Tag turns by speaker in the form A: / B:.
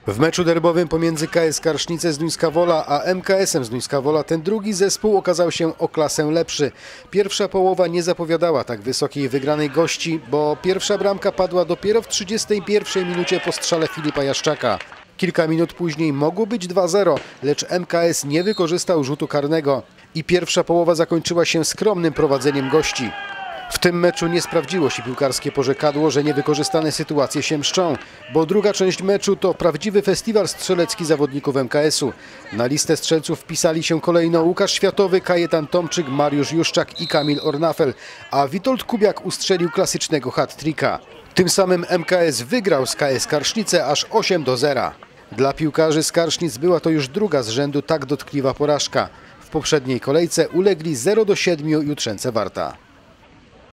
A: W meczu derbowym pomiędzy KS Karsznice Zduńska Wola a MKS-em Zduńska Wola ten drugi zespół okazał się o klasę lepszy. Pierwsza połowa nie zapowiadała tak wysokiej wygranej gości, bo pierwsza bramka padła dopiero w 31 minucie po strzale Filipa Jaszczaka. Kilka minut później mogło być 2-0, lecz MKS nie wykorzystał rzutu karnego i pierwsza połowa zakończyła się skromnym prowadzeniem gości. W tym meczu nie sprawdziło się piłkarskie porzekadło, że niewykorzystane sytuacje się mszczą, bo druga część meczu to prawdziwy festiwal strzelecki zawodników MKS-u. Na listę strzelców wpisali się kolejno Łukasz Światowy, Kajetan Tomczyk, Mariusz Juszczak i Kamil Ornafel, a Witold Kubiak ustrzelił klasycznego hat-tricka. Tym samym MKS wygrał z KS Karsznice aż 8-0. Dla piłkarzy z Karsznic była to już druga z rzędu tak dotkliwa porażka. W poprzedniej kolejce ulegli 0-7 Jutrzence Warta.